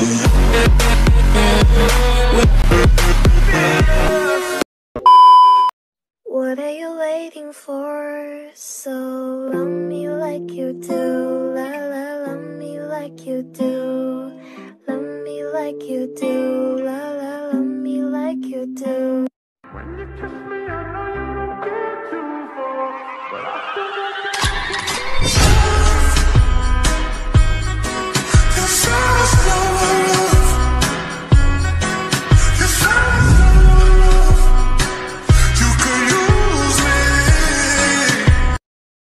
What are you waiting for? So love me like you do, la la, love me like you do, love me like you do, la la, love me like you do. When you kiss me, I know you